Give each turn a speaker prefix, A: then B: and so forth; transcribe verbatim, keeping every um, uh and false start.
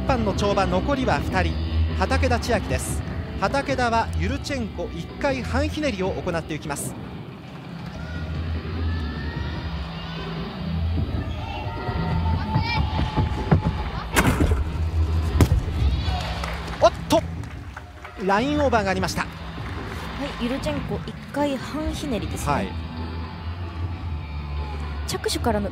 A: 班の跳馬、残りはふたり。畠田千秋です。畠田はユルチェンコいっかい半ひねりを行っていきます。おっとラインオーバーがありました。
B: はい、ユルチェンコいっかい半ひねりですね。
A: はい、
B: 着手からの